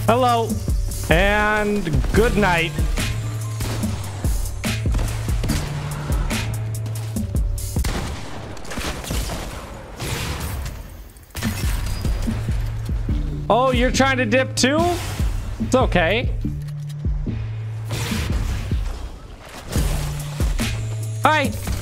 Hello and good night. Oh, you're trying to dip too? It's okay. Hi.